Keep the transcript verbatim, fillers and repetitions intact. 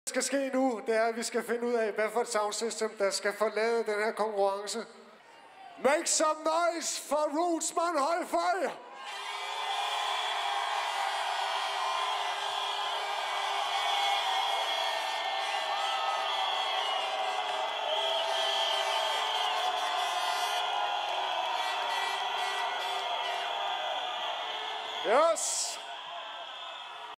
skal ske nu, det er, at vi skal finde ud af, hvad for et soundsystem, der skal forlade den her konkurrence. Make some noise for Rootsman Højføj! Yes!